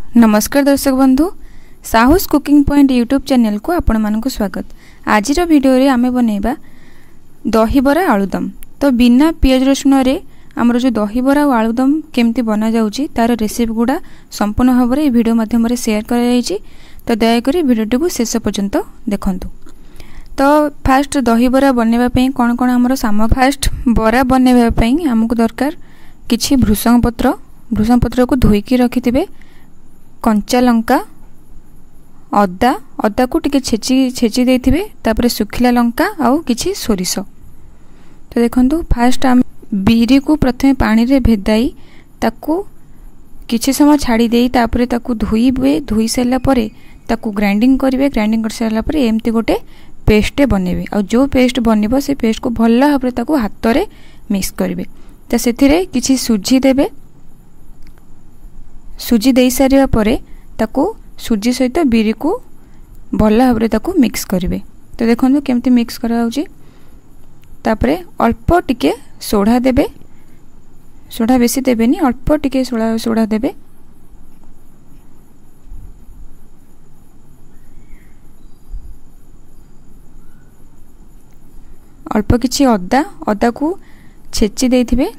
नमस्कार दर्शक बंधु Sahu's cooking point YouTube channel को आपण मानक स्वागत। आज वीडियो रे आमे बनेबा दहीबरा आलूदम। तो बिना पियाज रसुण रे हमर जो दहीबरा और आलूदम केमती बना जाउची तार रेसिपी गुडा संपूर्ण भाव में वीडियो माध्यम रे शेयर करा जायछि। तो दयाकरी वीडियो को शेष पर्यंत देखंतु। तो फास्ट दहीबरा बनेबा पई कोन कोन हमर सामग्री फास्ट बरा बनेबा पई हमकु दरकार किछि भृषंग पत्र को धोईकी रखिथिबे, कंचा लंका, अदा अदा को टिके छेची देथिबे, तापरे सुखिला लंका आउ किछि सोरिष। तो देखंतु फास्ट हम बीरी को प्रथमे पानी रे भेदाई ताकू किछि समय छाड़ी देई तापरे ताकू धोईबे। धोई सैला परे ताकू ग्राइंडिंग करिवे। ग्राइंडिंग कर सैला परे एम्ति गोटे पेस्ट बनेबे। आ जो पेस्ट बनिबो से पेस्ट को भल्ला भाबरे ताकू हाथ रे मिक्स करिवे। त सेथिरे किछि सुजी देबे। सुजी दे सारिया परे ताकू सुजी सहित बीरी को भल्ला भाबरे ताकू मिक्स करिवे। तो देखंतु केमती मिक्स करा होउची। तापरे अल्प टिके सोडा देबे। सोडा बेसी देबेनी, अल्प टिके सोडा देबे। अल्प किछि अदा को छेची देथिबे।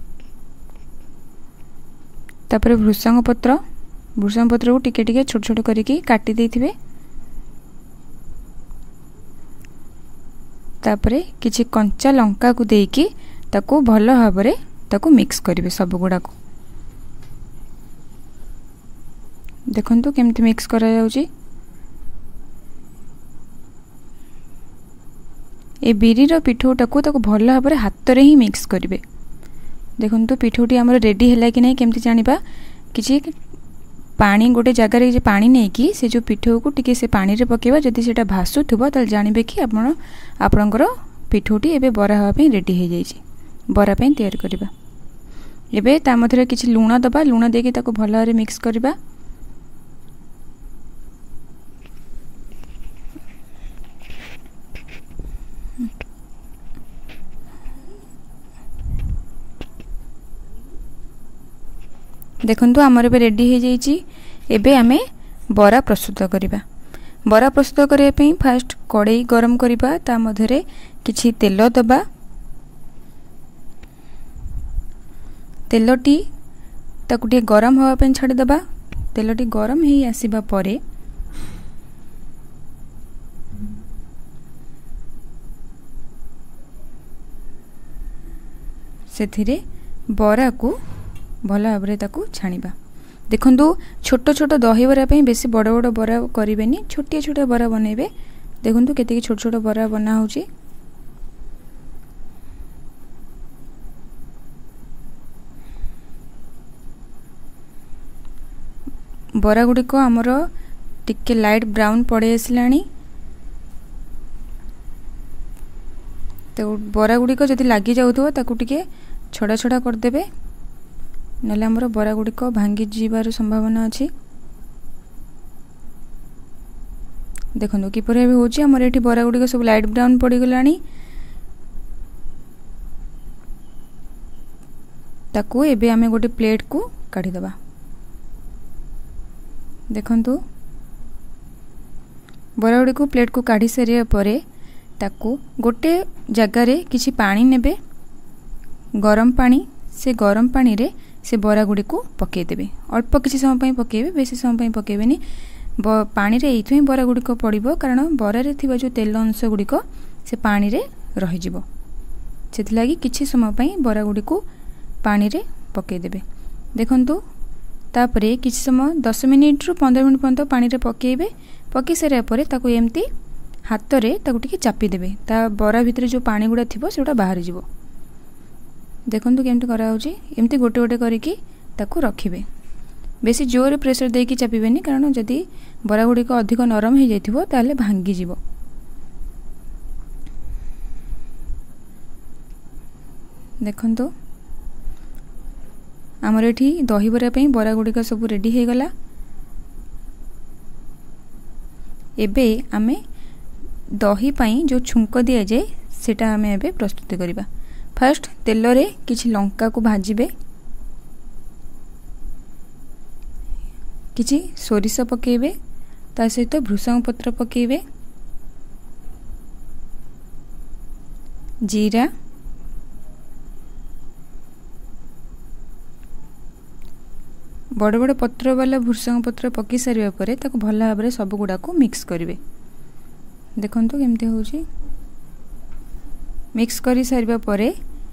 तापरे भृषंग पत्र को टिके टिके छोट छोट करिकी काटी देथिबे। तापरे किछि कंचा लंका को देकी ताकू भलो भाबरे ताकू मिक्स करिवे सब गुडा को। देखंतु केमती मिक्स करा जाउची। ए बीरी रो पिठौटा को ताकू भलो भाबरे हाथ रे ही मिक्स करिवे। देखंतु पिठौटी हमर रेडी हैला कि नै केमती जानिबा। किछि पानी गोटे जगह रे जे पानी नै कि से जो पिठौ को टिके से पानी रे पकेबा। जदि सेटा भासुथबो त जानिबे कि आपनकर पिठौटी एबे बरा हवा पे रेडी हे जाइछि। बरा पे तैयार करबा। एबे ता मधरे किछि लूण दबा। लूण देके ताको भलो रे मिक्स करबा। देखंतु हमर बे रेडी हे जाइछि। एबे आमे बरा प्रस्तुत करिबा। बरा प्रस्तुत करे पे फास्ट कड़ाई गरम करिबा। ता मधरे किछि तेल दबा। तेलटी ताकु टे गरम होवा पे छाडी दबा। तेलटी गरम हे आसीबा परे सेथिरे बरा को भला भाबरे ताकू छाणीबा। देखंतु छोट छोट दहीबरा पे बेसी बड़ बड़ बरा करिवेनी, छोटिया छोटिया बरा बनेबे। देखंतु केते छोट छोट बरा बना होची। बरा गुडी को हमरो टिके लाइट ब्राउन पड़े आसलानी। तो बरा गुडी को जदि लागी जाउथो ताकू टिके छोड़ा छोड़ा कर देबे, नले हमर बरा गुडी को भांगी जीवार संभावना अछि। देखंतु कि परे भी होची। हमर एठी बरा गुडी को सब लाइट ब्राउन पड़ी गलानी। ताकू एबे हमें गोटे प्लेट को काढी दबा। देखंतु बरा गुडी को प्लेट को काढी सरिया परे ताकू गोटे जगह रे किछि पानी नेबे, गरम पानी। से गरम पानी रे से बरा गुडी को पके देबे। अल्प किछि समय पई पकेबे, बेसी समय पई पकेबेनी। पानी रे एथुई बरा गुडी को पड़िबो कारण बरा रे थिबा जो तेल अंश गुडी को से पानी रे रहि जिवो। सेति लागि किछि समय पई बरा गुडी को पानी रे पके देबे। देखंतु तापरे किछि समय 10 मिनिट रु 15 मिनिट पर्यंत पानी रे पकेबे। पके सरे परे ताकू एम्ति हाथ रे ताकू टिके चापी देबे। ता बरा भितरे जो पानी गुडा थिबो सेटा बाहर जिवो। देखंतु केमती करा होची। एम्ति गोटे गोटे करिकी ताकू रखिबे। बेसी जोर प्रेशर देकी चापिबेनी कारण जदि बरा गुडी को अधिक नरम हे जाइथिबो ताले भांगी जिवो। देखंतु हमर एठी दही बरा पे बरा गुडी का सब रेडी हे गला। एबे आमे दही पई जो छुंक दिया जाए सेटा आमे एबे प्रस्तुत करिबा। फास्ट तेल रे किछि लंका को भाजिबे। किछि सोरिष पकेबे, ता सहित भृषंग पत्र पकेबे, जीरा, बड़ बड़ पत्र वाला भृषंग पत्र पकई सारिबा परे ताको भल भाव में सब गुड़ा को मिक्स करेंगे। देखंतु केमती होची। मिक्स करी सारिबा परे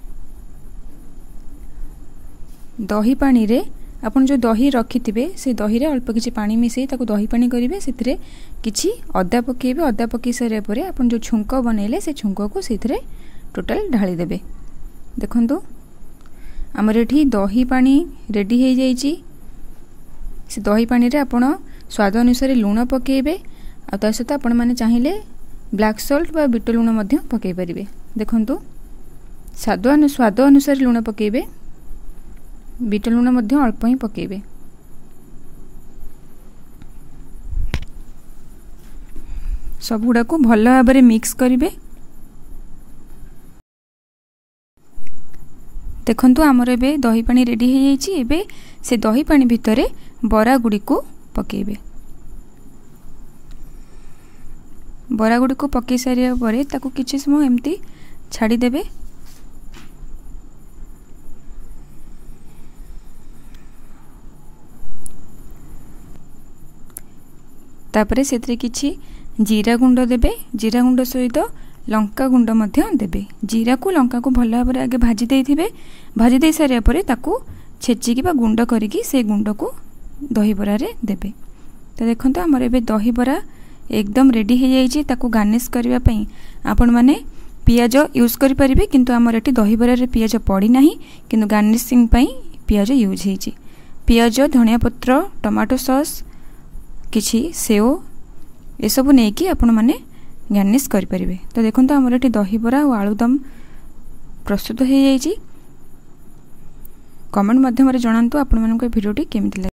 दही पानी रे आपन जो दही रखिथिबे से दही रे अल्प किछि पानी मिसई ताको दही पानी करिवे। सेथिरे किछि अदा पकेबे। अदा पकई सारिबा परे आपन जो छुंक बनेले से छुंक को सेथिरे टोटल ढाली देबे। देखंतु हमर एठी दही पानी रेडी हो जाइछि। से दही पानी रे आपण स्वाद अनुसार लूण पकेबे आ ता सहित आपण माने चाहिए ब्लैक सॉल्ट बा बीट लूण मध्य पकई परिबे। देखंतु स्वाद अनुसार लूण पकेबे, बीट लूण मध्य अल्प ही पकेबे। सब गुड़ा को भल भाव में मिक्स करेंगे। देखंतु आमर एबे दही पानी रेडी हो जाइछि। एबे से दही पानी भितरे बरा गुड़ी को पकेबे। बरा गुड़ी को पकई सारिया परे ताको किछि समय एमती छाड़ी देबे। तापरे सेतरे किछि जीरा गुंड देबे। जीरा गुंड सहित लंका गुंड मध्य देबे। जीरा को लंका को भल भाव में आगे भाजी देइथिबे। भाजी दे सारिया परे ताको छेचिकी बा गुंड करिकी से गुंड को दही बरा रे देबे। तो देखंतु हमर एबे दही बरा एकदम रेडी हो जाइछि। ताको गार्निश करबा पई आपण माने पियाज यूज करि परिबे, किंतु हमर एटी दही बरा रे पियाज पड़ी नाही, किंतु गार्निशिंग पई पियाज यूज हेछि। पियाज, धनिया पत्र, टमाटो सॉस, किछि सेव ए सब नै कि आपण माने गार्निश करि परिबे। तो देखंतु हमर एटी दही बरा और आलूदम प्रस्तुत हो जाइछि। कमेंट माध्यम रे जणांतु आपण मानक वीडियोटी केमिति